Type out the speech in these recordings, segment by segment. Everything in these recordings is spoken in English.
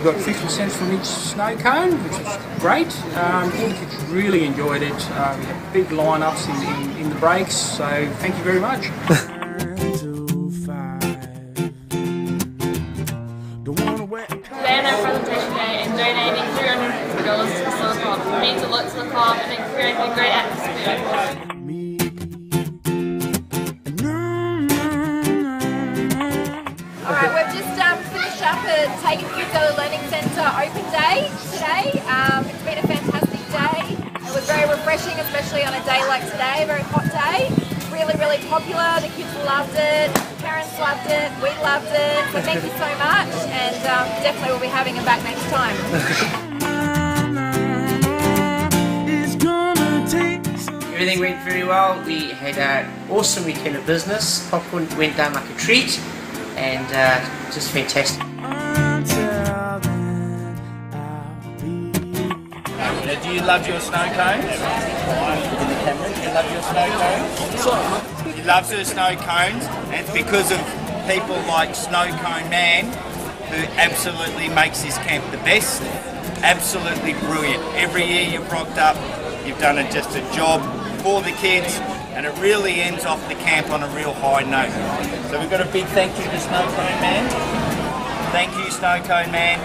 got 50 cents from each snow cone, which was great. All the kids really enjoyed it. We had big lineups in the breaks, so thank you very much. Today on our presentation day and donating $350 to Silicon means a lot to the club and it created a great atmosphere. Alright, we've just finished up at Tagan Youth Early Learning Centre Open Day today. It's been a fantastic day. It was very refreshing, especially on a day like today, a very hot day. Really, really popular. The kids loved it, parents loved it, we loved it. So thank you so much, and definitely we'll be having them back next time. Everything went very well. We had an awesome weekend of business. Popcorn went down like a treat, and just fantastic. Do you love your snow cones? Do you love your snow cones? He loves her snow cones, and it's because of people like Snow Cone Man who absolutely makes this camp the best. Absolutely brilliant. Every year you've rocked up, you've done just a job for the kids, and it really ends off the camp on a real high note. So we've got a big thank you to Snow Cone Man. Thank you, Snow Cone Man.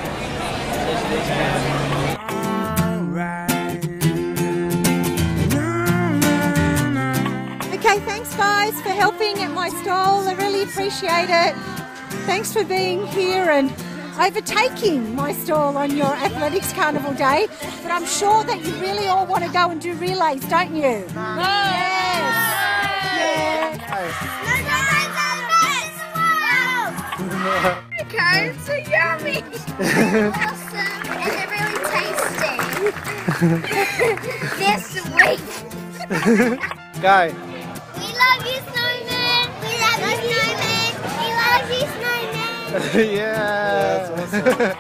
Okay, thanks guys for helping at my stall. I really appreciate it. Thanks for being here and overtaking my stall on your Athletics Carnival Day. But I'm sure that you really all want to go and do relays, don't you? Yes. Okay, so yummy! Awesome, and they're really tasty. They're sweet. Go. We love you, Snowman! We love you, Snowman! We love you, Snowman! Yeah. That's awesome.